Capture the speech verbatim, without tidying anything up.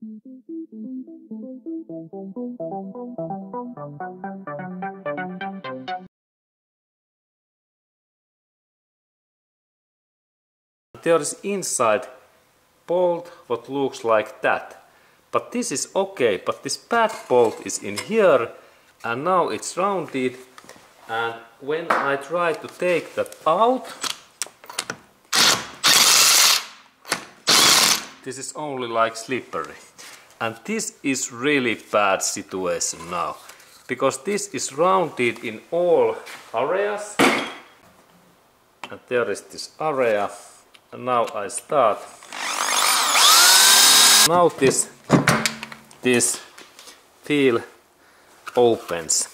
There is inside bolt what looks like that, but this is okay, but this bad bolt is in here and now it's rounded, and when I try to take that out, this is only like slippery, and this is really bad situation now because this is rounded in all areas, and there is this area. And now I start. Now this this wheel opens.